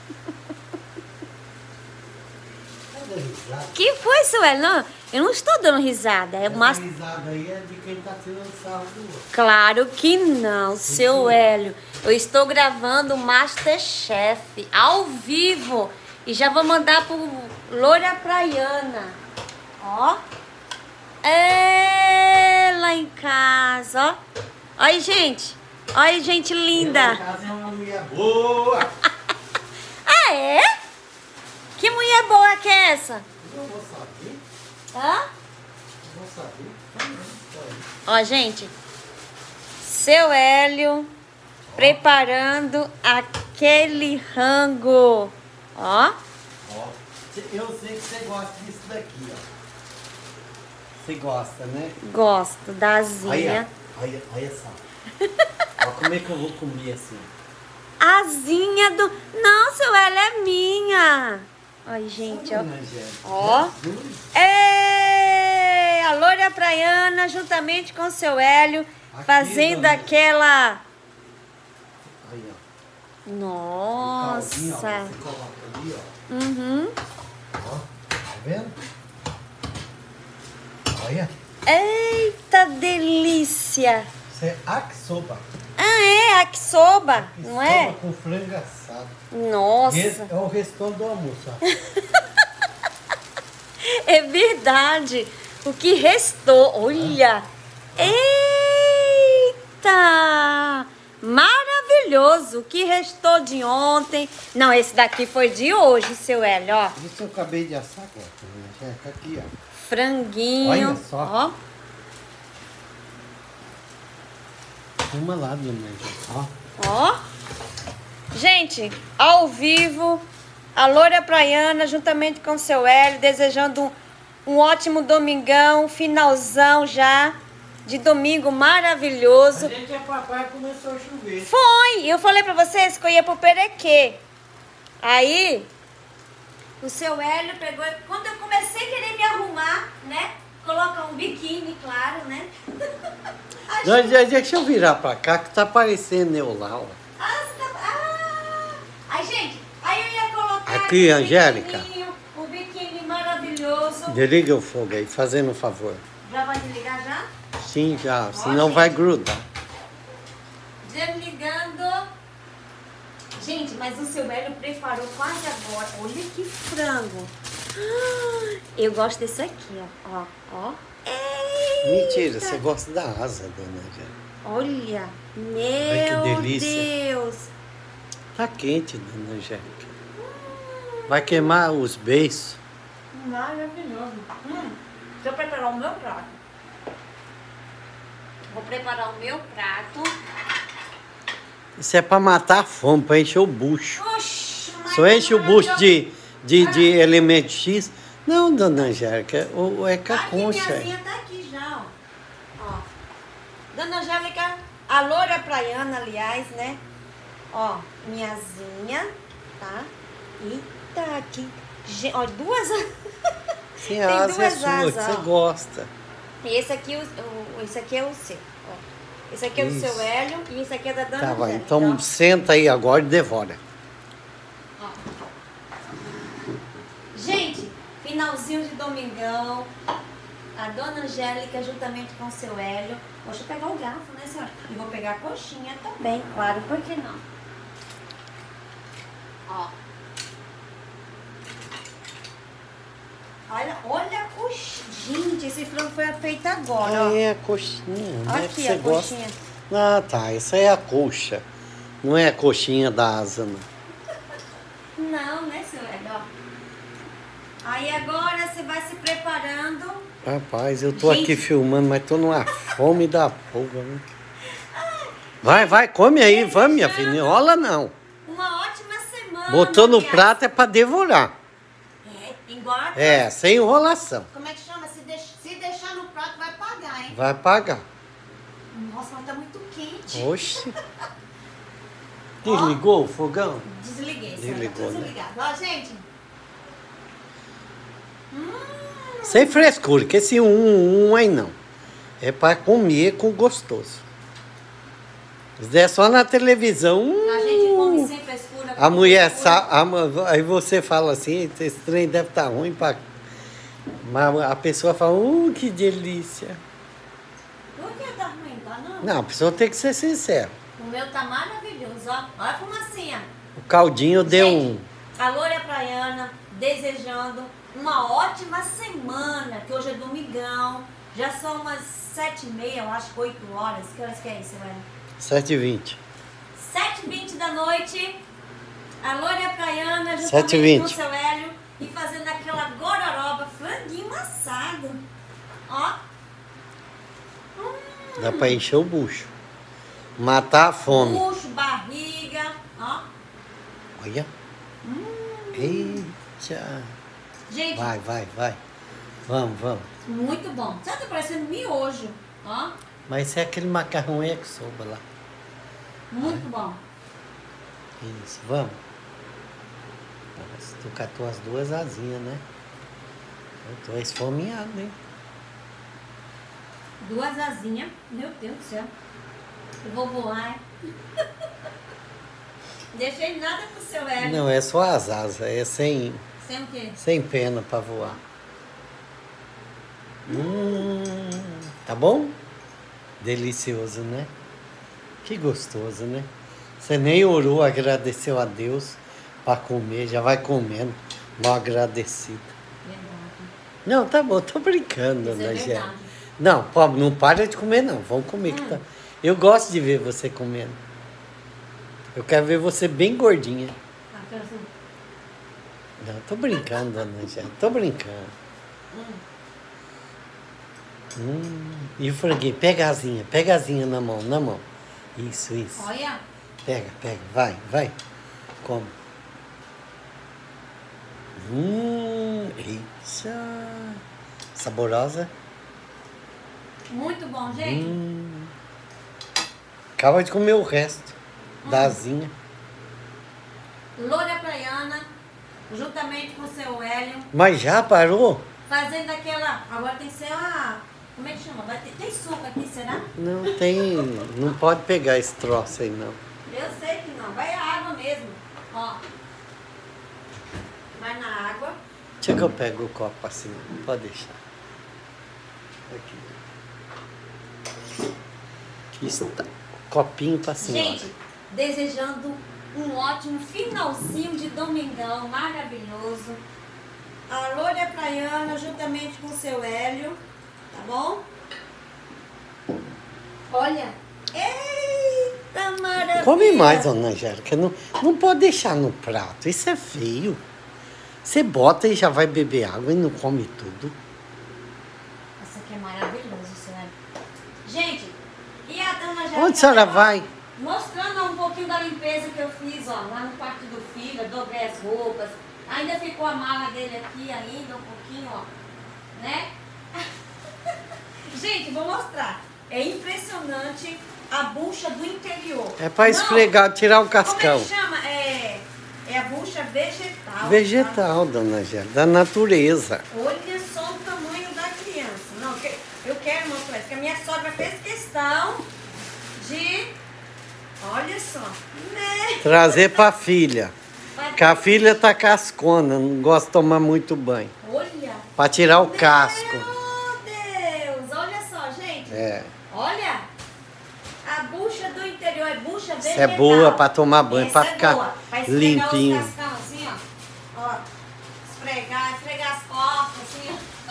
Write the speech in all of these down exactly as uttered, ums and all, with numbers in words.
Que foi, seu Hélio? Não, eu não estou dando risada. É uma... Essa risada aí é de quem tá tirando sarro do outro. Claro que não, seu Hélio. Eu estou gravando o Masterchef ao vivo. E já vou mandar pro Loura Praiana. Ó. É, lá em casa, ó. Olha aí, gente. Olha aí, gente linda. Lá em casa é uma mulher boa. Ah, é? Que mulher boa que é essa? Eu vou saber. Hã? Eu vou saber. Ó, gente. Seu Hélio preparando aquele rango. Ó. Ó. Eu sei que você gosta disso daqui, ó. Você gosta, né? Gosto da asinha. Olha, olha só. Ó, como é que eu vou comer assim? Asinha do... Não, seu Hélio, é minha. Olha, gente, ó. Ó. É a Loura Praiana, juntamente com o seu Hélio, aqui, fazendo dona... aquela... Aí, ó. Nossa. Caldinho, ó, você coloca ali, ó. Uhum. Ó, tá vendo? Olha. Eita delícia. Isso é yakisoba. Ah, é? Yakisoba, não é? Com frango assado. Nossa. Esse é o restante do almoço, ó. É verdade. O que restou, olha. Eita. Maravilhoso. O que restou de ontem. Não, esse daqui foi de hoje, seu Hélio, ó. Isso eu acabei de assar agora. Tá aqui, ó. Franguinho. Olha só. Ó. Uma lá, dona ó. Ó. Gente, ao vivo, a Loura Praiana, juntamente com o seu Hélio, desejando um, um ótimo domingão, finalzão já, de domingo maravilhoso. A gente é papai, começou a chover. Foi! Eu falei pra vocês que eu ia pro Perequê. Aí, o seu Hélio pegou... Quando eu comecei a querer me arrumar, né? Colocar um biquíni, claro, né? Não, deixa eu virar pra cá, que tá parecendo eu lá, ó. Ah, você tá... ah! Aí, gente, aí eu ia colocar... Aqui, Angélica. O biquíni maravilhoso. Desliga o fogo aí, fazendo um favor. Já vai desligar já? Sim, já, Ó, senão gente. vai grudar. Desligando. Gente, mas o seu Hélio preparou quase agora. Olha que frango. Ah, eu gosto desse aqui, ó. Ó, ó. Eita. Mentira, você gosta da asa, dona Angélica. Olha, meu Ai, que delícia. Deus. Tá quente, dona Angélica. Vai queimar os beiços. Maravilhoso. Hum, deixa eu preparar o meu prato. Vou preparar o meu prato. Isso é pra matar a fome, pra encher o bucho. Oxi, Só enche o bucho de, de, de elemento X. Não, dona Angélica, o, é com a concha. Aqui, minha tá aqui já, ó. Ó. Dona Angélica, a Loura Praiana, aliás, né? Ó, minhazinha, tá? E tá aqui. Ge- Ó, duas... Sim, Tem a asa é duas sua, asas, que você ó. gosta. E esse aqui, o, o- esse aqui é o seu, ó. Esse aqui é Isso. do seu Hélio e esse aqui é da Dona Tá, vai. Angélica. Então ó. senta aí agora e devora. Ó. Gente, finalzinho de domingão. A Dona Angélica juntamente com o seu Hélio. Deixa eu pegar o garfo, né, senhora? E vou pegar a coxinha também, claro, por que não? Ó. Olha, olha a coxinha. Gente, esse frango foi feito agora, ó. Ah, é a coxinha, né? Aqui, que você a gosta. coxinha. Ah, tá. Essa é a coxa. Não é a coxinha da asa, não. Não, né, seu Hélio? Ó. Aí agora você vai se preparando. Rapaz, eu tô Gente. aqui filmando, mas tô numa fome da porra, né? Vai, vai, come aí, vai, minha filha. Não enrola, não. Uma ótima semana. Botou no aliás. prato é pra devorar. É, igual. É, sem enrolação. Como é que chama? Se, deix... se deixar no prato, vai pagar, hein? Vai pagar. Nossa, mas tá muito quente. Oxi. Desligou o fogão? Desliguei. Desligou, né? Desligado. Ó, gente. Hum, Sem frescura, que esse um, um, um aí não. É pra comer com gostoso. Se der só na televisão, a gente come Come sem frescura. A mulher sabe, aí você fala assim, esse trem deve estar ruim pra... Mas a pessoa fala, uh, que delícia. Por que tá ruim? Tá não? Não, a pessoa tem que ser sincera. O meu tá maravilhoso, ó. Olha a fumacinha. O caldinho deu um... A Loura Praiana desejando uma ótima semana, que hoje é domingão. Já são umas sete e meia, eu acho, oito horas. Que horas que é isso, velho? sete e vinte. sete e vinte da noite. A Loura Praiana sete e juntamente vinte. com o seu Hélio e fazendo aquela gororoba, franguinho assado. Ó. Hum. Dá pra encher o bucho. Matar a fome. Bucho, barriga, ó. Olha. Hum. Eita. Gente, Vai, vai, vai. Vamos, vamos. muito bom. Sabe, tá parecendo miojo, ó. Mas é aquele macarrão é que soba lá. Muito bom. Isso, vamos. Nossa, tu catou as duas asinhas, né? Eu tô esfomeado, hein? Duas asinhas. Meu Deus do céu. Eu vou voar. Deixei nada pro seu Hélio. Não, é só as asas, é sem, Sem o quê? sem pena pra voar. Hum, tá bom? Delicioso, né? Que gostoso, né? Você nem orou, agradeceu a Deus pra comer, já vai comendo, mal agradecido. Verdade. Não, tá bom, tô brincando, Isso é né, verdade. Gé? Não, pobre, não para de comer, não. Vamos comer que Hum. tá. Eu gosto de ver você comendo. Eu quero ver você bem gordinha. Ah, quero assim. Não, tô brincando, dona Gé. Tô brincando. Hum. Hum, e o franguinho, pega a asinha, pega a asinha na mão, na mão. Isso, isso. Olha. Pega, pega, vai, vai. Come. Hum, eita. Saborosa. Muito bom, gente. Hum. Acaba de comer o resto da asinha. Loura Praiana, juntamente com o seu Hélio, Mas já parou? fazendo aquela... Agora tem que ser a... Como é que chama? Vai ter... Tem suco aqui, será? Não tem. Não pode pegar esse troço aí, não. Eu sei que não. Vai a água mesmo. Ó. Vai na água. Deixa que eu pego o copo assim. Não pode deixar. Aqui. Aqui está. Copinho pra senhora. Gente, desejando um ótimo finalzinho de domingão maravilhoso. A Loura Praiana, juntamente com o seu Hélio. Tá bom? Olha. Eita, maravilha. Come mais, dona Angélica. Não, não pode deixar no prato. Isso é feio. Você bota e já vai beber água e não come tudo. Isso aqui é maravilhoso, seu Hélio. Gente, e a dona Angélica? Onde a senhora tá vai? Mostrando um pouquinho da limpeza que eu fiz, ó, lá no quarto do filho, eu dobrei as roupas. Ainda ficou a mala dele aqui ainda, um pouquinho, ó, né? Gente, vou mostrar. É impressionante a bucha do interior. É pra Não, esfregar, tirar o Como cascão. é que chama? É, é a bucha vegetal. Vegetal, dona Angélica, da natureza. Tá? Olha só o tamanho da criança. Não, que- eu quero mostrar isso, que a minha sogra fez questão de... Olha só. Né? Trazer pra filha. Que a filha tá cascona, não gosta de tomar muito banho. Olha. Pra tirar o casco. Meu Deus. Olha só, gente. É. Olha. A bucha do interior é bucha vegetal. Isso é boa pra tomar banho, Essa pra é ficar boa. Pra esfregar limpinho. os cascão assim, ó. Ó. Esfregar, esfregar as costas assim, ó.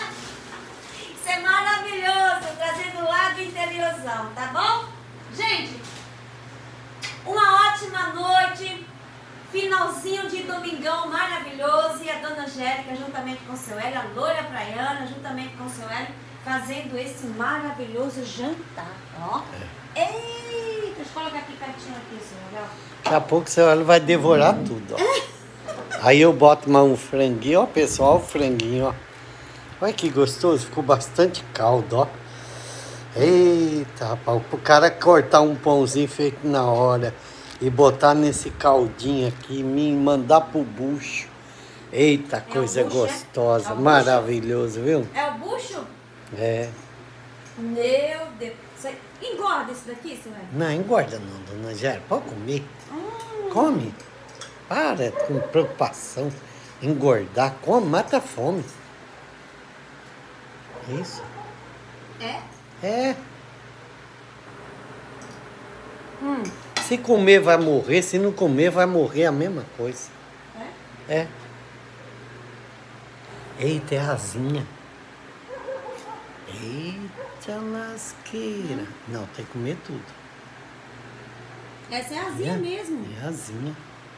Isso é maravilhoso. Trazendo lá do interiorzão, tá bom? Gente, uma ótima noite. Finalzinho de domingão maravilhoso. E a dona Angélica, juntamente com o seu Hélio, a Loura Praiana, juntamente com o seu Hélio, fazendo esse maravilhoso jantar. Ó. Eita, deixa eu colocar aqui pertinho aqui, seu Hélio. Daqui a pouco você olha, vai devorar tudo, ó. Aí eu boto mais um franguinho, ó, pessoal, o franguinho, ó. Olha que gostoso, ficou bastante caldo, ó. Eita, rapaz, o cara cortar um pãozinho feito na hora e botar nesse caldinho aqui, me mandar pro bucho. Eita, coisa bucho, é? gostosa, É o bucho? maravilhoso, viu? É o bucho? É. Meu Deus. Isso aí- engorda isso daqui, seu Hélio? Não, engorda não, dona Angélica, pode comer. Hum, come. Para com preocupação. Engordar, come, mata a fome. Isso. É? É. Hum. Se comer vai morrer, se não comer vai morrer a mesma coisa. É? É. Eita, é asinha. Eita lasqueira. Não, tem que comer tudo. Essa é a asinha É, mesmo. É asinha.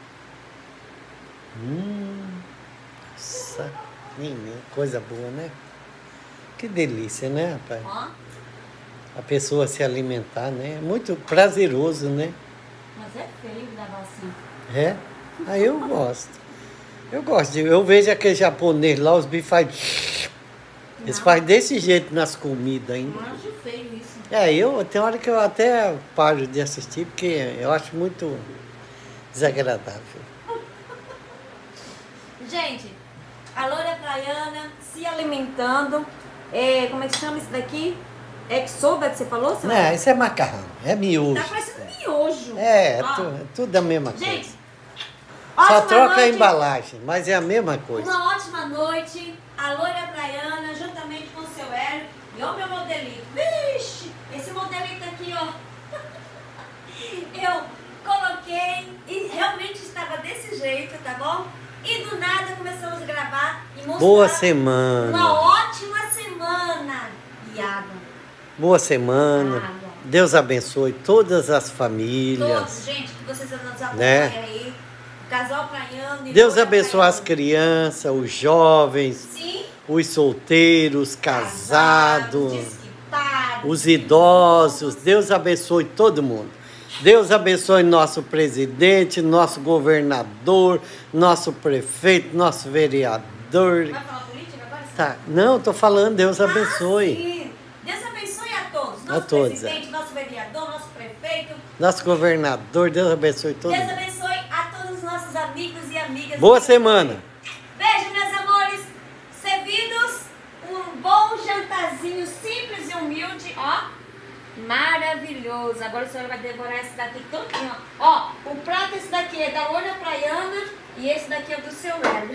Hum. Nossa. Menina, coisa boa, né? Que delícia, né, rapaz? Ó. A pessoa se alimentar, né? É muito prazeroso, né? Mas é feio da vacina. É? Aí eu gosto. Eu gosto. De, eu vejo aquele japonês lá, os bifes fazem... Eles fazem desse jeito nas comidas ainda. Eu acho feio isso. É, eu tem hora que eu até paro de assistir, porque eu acho muito desagradável. Gente, a loira praiana se alimentando. É, como é que chama isso daqui? É que soba que você falou? Você Não, isso é macarrão, é miojo. Tá parecendo miojo. É, é, Ó, tu, é tudo a mesma gente, coisa. Só ótima troca a noite. embalagem, mas é a mesma coisa. Uma ótima noite. A loira praiana, juntamente com o seu Hélio. E ó, meu modelito. Vixe, esse modelito aqui, ó. Eu coloquei e realmente estava desse jeito, tá bom? E do nada começamos a gravar e mostrar Boa uma semana. ótima semana. E água. Boa semana. Água. Deus abençoe todas as famílias. Todos, gente, que vocês nos acompanham Né? aí. O casal praiano. e Deus loira abençoe as praiana. crianças, os jovens, Sim. os solteiros, casados, desquitados. os idosos. Deus abençoe todo mundo. Deus abençoe nosso presidente, nosso governador, nosso prefeito, nosso vereador. Vai falar política agora? Tá. Não, tô falando, Deus abençoe. Ah, sim. Deus abençoe a todos. Nosso A todos, presidente, nosso vereador, nosso prefeito. Nosso governador, Deus abençoe todo Deus mundo. abençoe a todos os nossos amigos e amigas. Boa semana. Beijo, meus amores. Servidos, um bom jantarzinho simples e humilde, ó. Maravilhoso. Agora o senhor vai devorar esse daqui todinho, ó. Ó, o prato esse daqui é da loira praiana e esse daqui é do seu Hélio.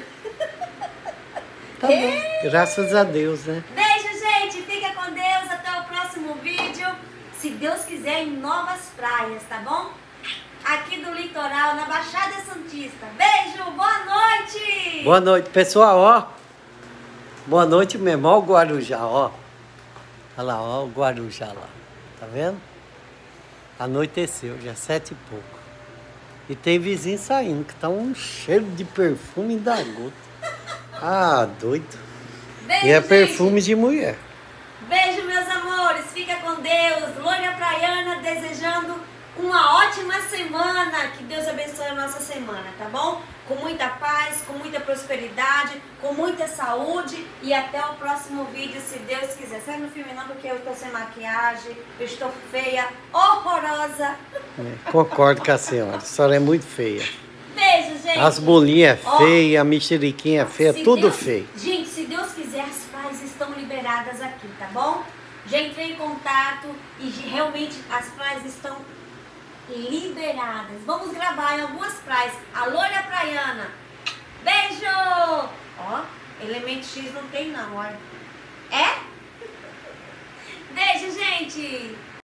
Tá bom. Graças a Deus, né? Beijo, gente. Fica com Deus. Até o próximo vídeo. Se Deus quiser, em novas praias, tá bom? Aqui do litoral, na Baixada Santista. Beijo, boa noite! Boa noite, pessoal, ó. Boa noite mesmo, ó o Guarujá, ó. Olha lá, ó o Guarujá lá. Tá vendo? Anoiteceu, já sete e pouco. E tem vizinho saindo, que tá um cheiro de perfume da gota. Ah, doido. Beijo, E é gente. perfume de mulher. Beijo, meus amores. Fica com Deus. Loira Praiana desejando uma ótima semana. Que Deus abençoe a nossa semana, tá bom? Com muita paz, com muita prosperidade, com muita saúde. E até o próximo vídeo, se Deus quiser. Sai no filme não, porque eu tô sem maquiagem, eu estou feia, horrorosa. É, concordo com a senhora. A senhora é muito feia. Beijo, gente. As bolinhas Ó, feias, a mexeriquinha feia, se tudo Deus- feio. Gente, se Deus quiser, as praias estão liberadas aqui, tá bom? Já entrei em contato e de- realmente as praias estão liberadas. Vamos gravar em algumas praias. A Loira Praiana. Beijo! Ó, Elemento X não tem não, olha. É? Beijo, gente!